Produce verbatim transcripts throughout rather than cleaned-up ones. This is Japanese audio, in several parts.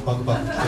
もバクバク来て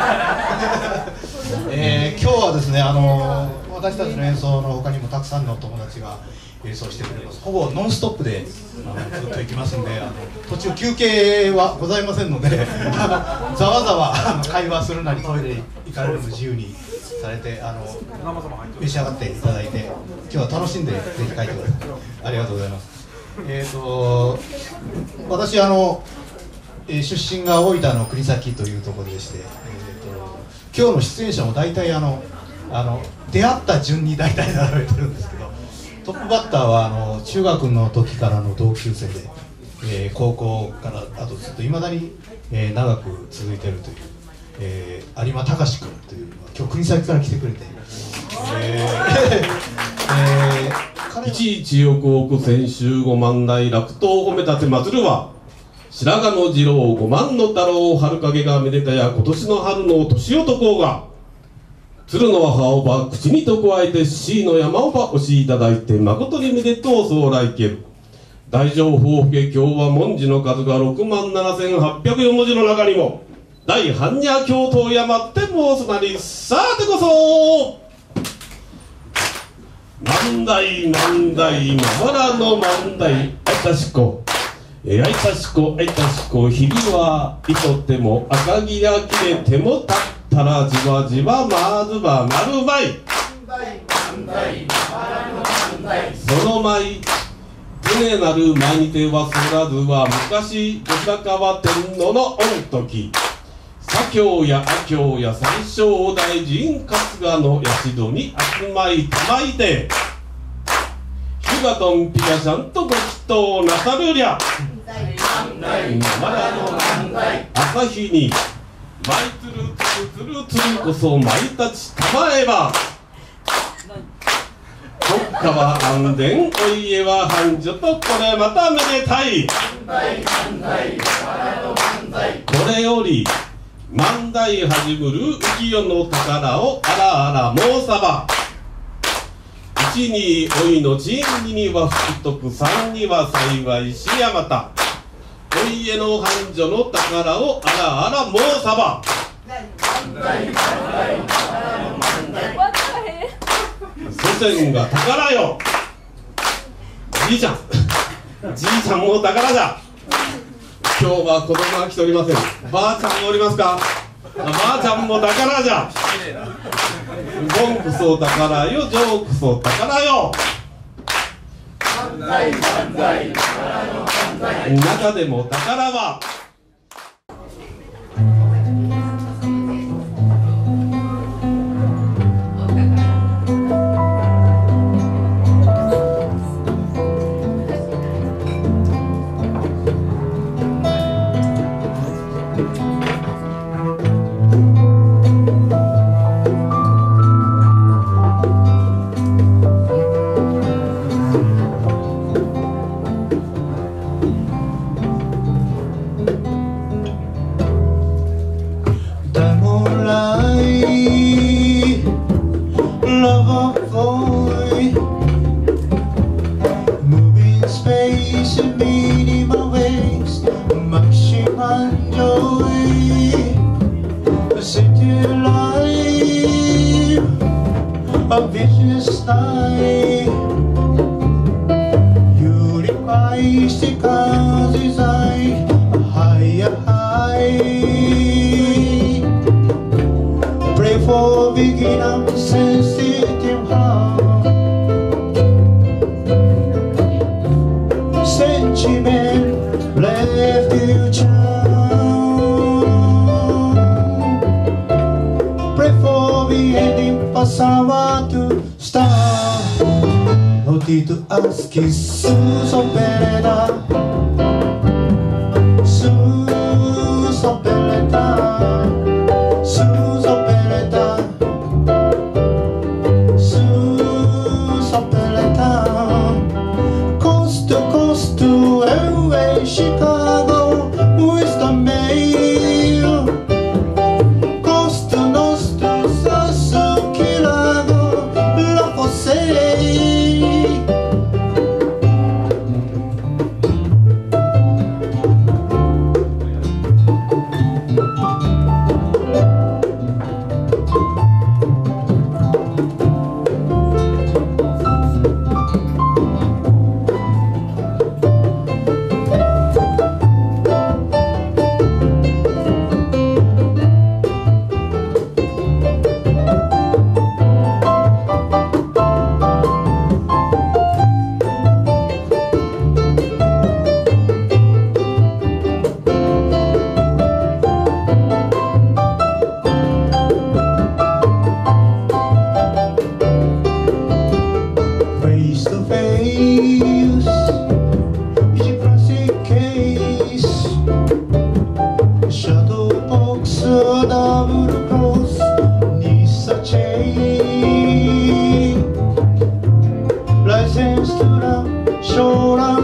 えー、今日はですね、あのー、私たちの演奏の他にもたくさんの友達が演奏してくれます。ほぼノンストップであのずっと行きますんで、あの途中休憩はございませんのであのざわざわあの会話するなりトイレ行かれるのも自由にされて、あの召し上がっていただいて、今日は楽しんでぜひ帰ってください。ありがとうございます。えーと私あの、えー、出身が大分の国東というところでして、えー、と今日の出演者も大体あのあの出会った順に大体並べてるんですけど、トップバッターはあの中学の時からの同級生で、えー、高校からあとずっといまだに、えー、長く続いているという、えー、有馬隆君という今日国東から来てくれて、えーえー一一億億千秋五万代楽刀褒め立て祭るは白髪の次郎五万の太郎春影がめでたや今年の春の年男が鶴の葉をば口にと加えて C の山をば押しいただいて誠にめでとうそう来県大乗法華経は文字の数がろくまんななせんはっぴゃくよん文字の中にも大般若経と山って申すなりさてこそ万代万代まばらの万代あいたしこえあいたしこあいたしこ日々はいとても赤木が切れても立ったらじわじわまずばなるばいその舞船なる舞にてはそらずは昔後白河天皇の御時左京や阿京や最小大臣春日の社に集まいたまいて日がとんぴがちゃんとご祈祷なさるりゃまだの朝日に舞つるつるつるつるこそ舞たちたまえば国家は安全お家は繁盛とこれまためでたいこれより万代はじむる浮世の宝をあらあら申さば一にお命二には福徳三には幸いしやまたお家の繁盛の宝をあらあら申さば祖先が宝よじいちゃんじいちゃんも宝じゃ今日は子供が来ておりません。ばあちゃんがおりますか。ばあちゃんも宝じゃ。ゴンクソ宝よ、ジョークソ宝よ。中でも宝は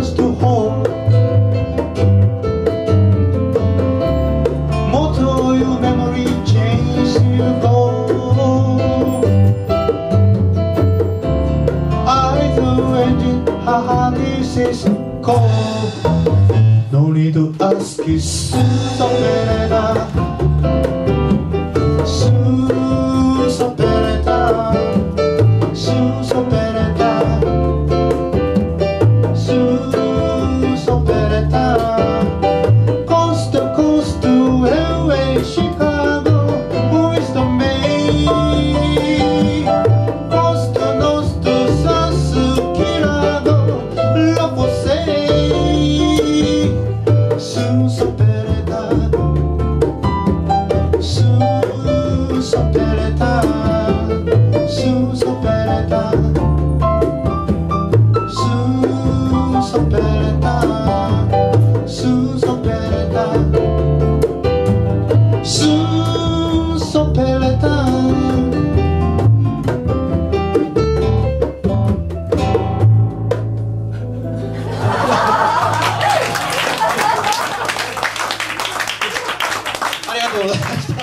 close to home もっというメモリー change you go eyes are engine heart is cold no need to ask you soon so better soon so better soon so better soon so better coast to coast to L A Chicago who is the main coast to north to south Chicago love for say soon so better soon so better soon so better soon so better soon so better soon so betterありがとうございました。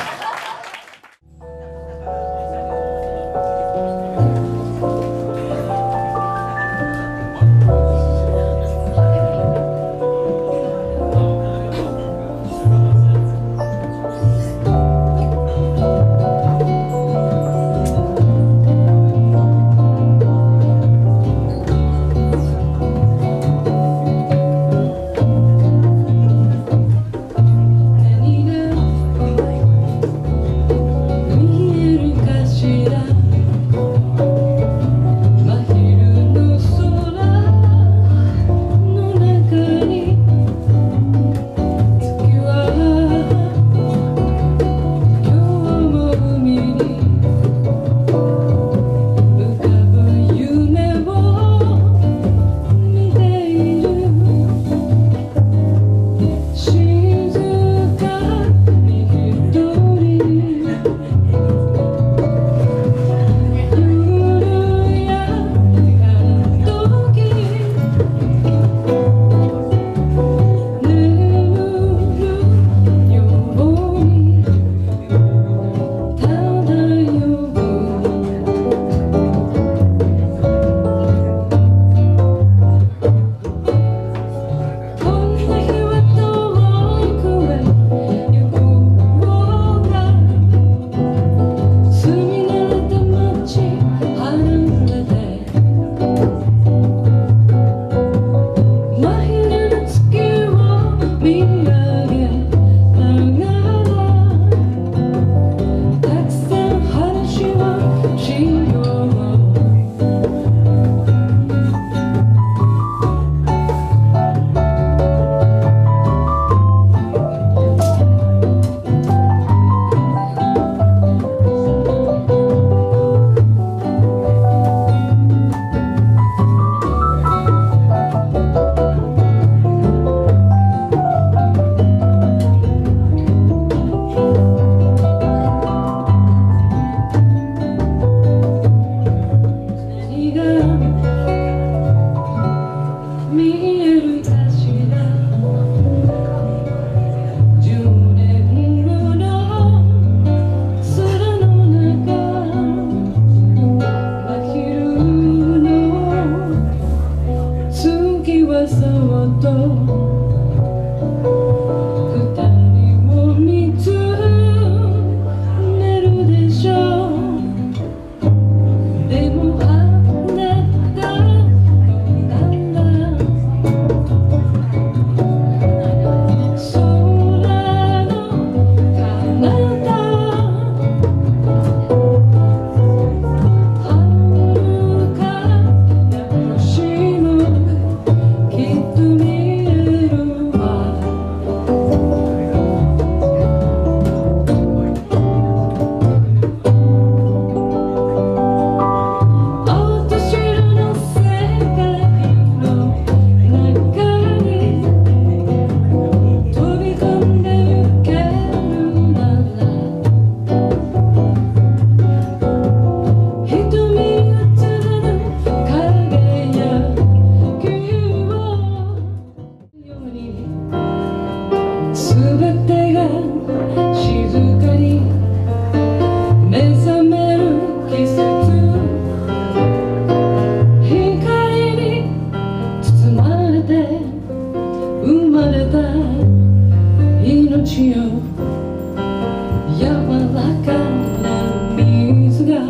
しよう柔らかな水が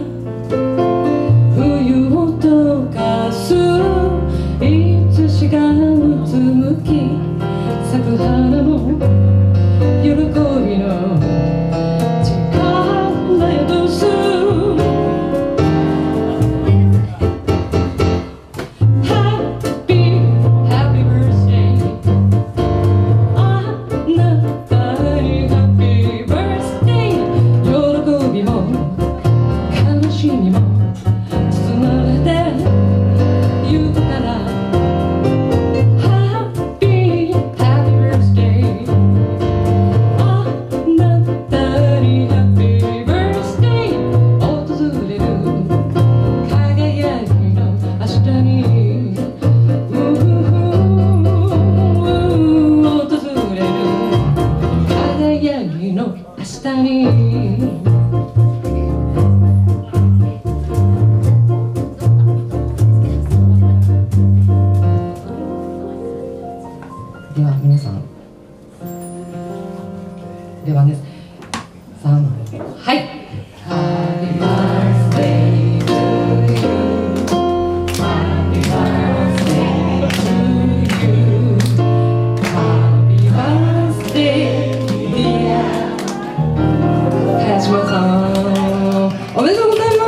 冬を溶かすいつしかうつむき咲く花も喜びの力宿すでは皆さん出番です。さんはい。Happy birthday to you. Happy birthday to you. Happy birthday dear 林間さんおめでとうございます。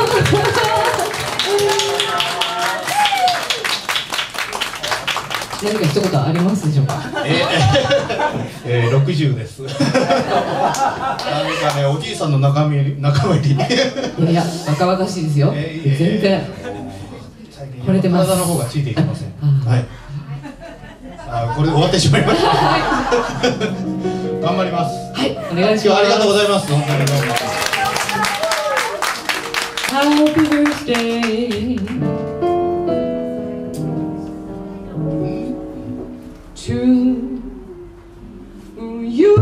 何か一言ありますでしょうか。 えーえー、ろくじゅうです。なんかね、おじいさんの仲間に仲間に。いやいや、若々しいですよ。 えー、 全然。惚れてます。 体の方がついていきません。はい。あ、これで終わってしまいました。頑張ります。 はい、お願いします。 今日はありがとうございます。本当にどうも。 Happy birthday to you.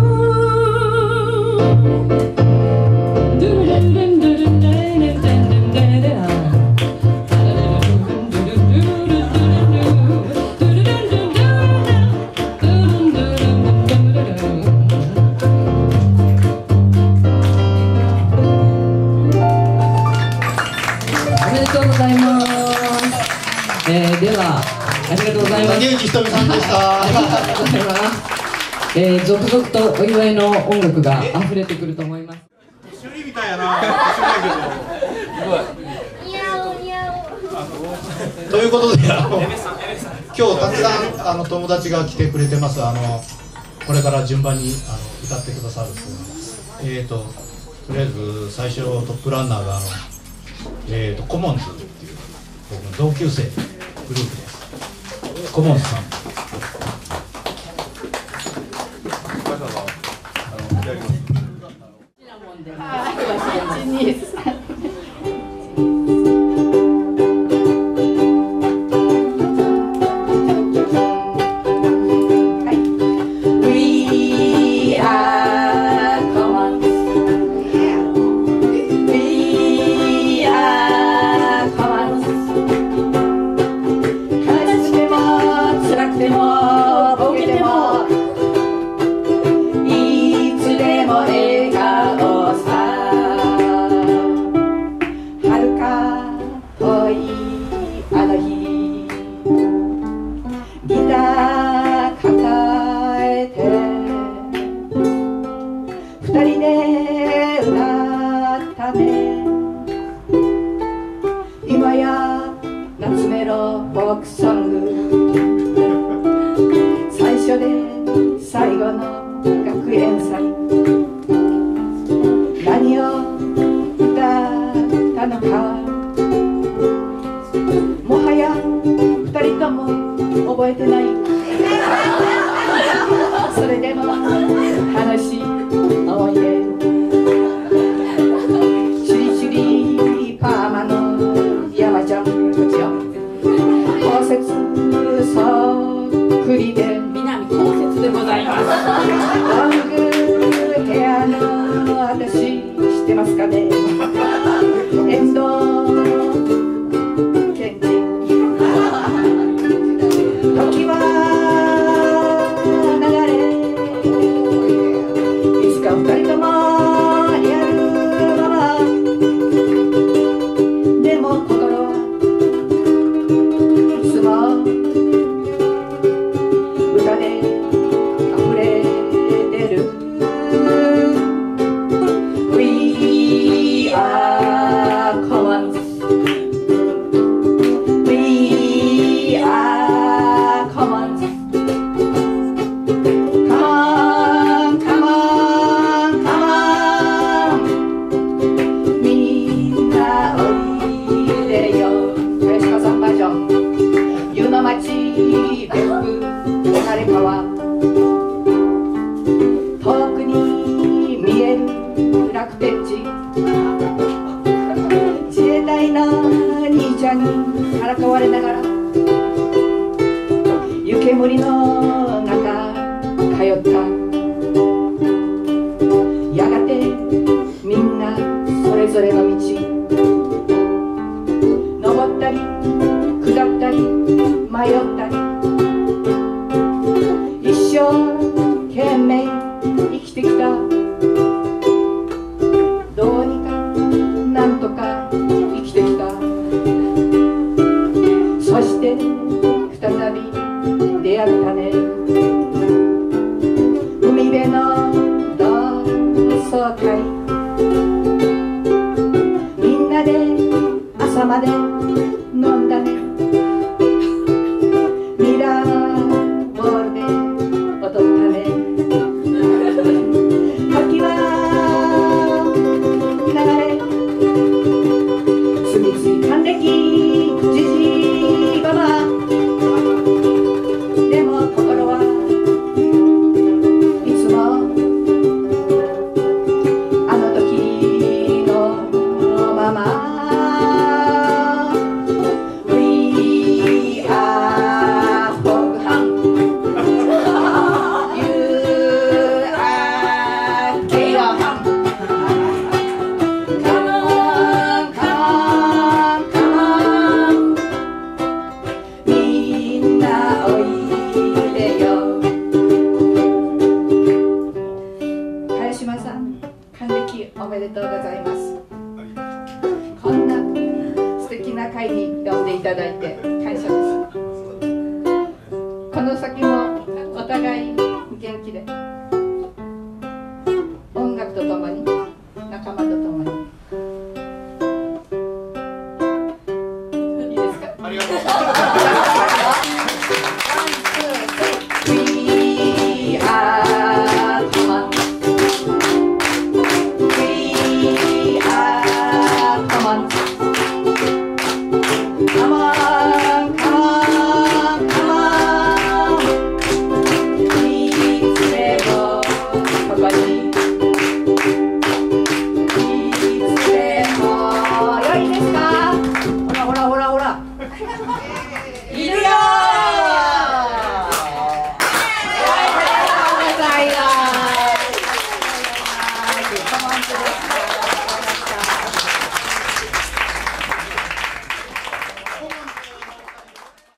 おめでとうございます。えー、ではありがとうございます。 竹内ひとみさんでした。 ありがとうございます。えー、続々とお祝いの音楽が溢れてくると思います。 修理みたいやな。ということで、あの今日たくさんあの友達が来てくれてます。あのこれから順番にあの歌ってくださるそうです。えっ、ー、ととりあえず最初トップランナーがあのえっ、ー、とコモンズっていう僕の同級生グループです。コモンズさん。 今や夏メロフォークソング最初で最後の学園祭何を歌ったのかもはや二人とも覚えてないそれでも楽しい思い出シリシリパーマの山ちゃんこちよ公設そっくりで南公設でございますロングヘアの私知ってますかね遠藤健二時は流れ和で溢れ出る We are commons We are commons Come on, come on, come on みんなおいでよ林川さんバージョン湯の町別府小金川遠くに見える楽天地自衛隊の兄ちゃんにからかわれながら湯煙の中通ったやがてみんなそれぞれの道登ったり下ったり迷ったり一生懸命生きてきたどうにかなんとか生きてきたそして再び出会ったね海辺の同窓会みんなで朝まで飲んだねミラーボールで踊ったね時は流れ次々還暦じじいばばでも心はいつもあの時のままおめでとうございます。こんな素敵な会に呼んでいただいて感謝です。この先もお互い元気で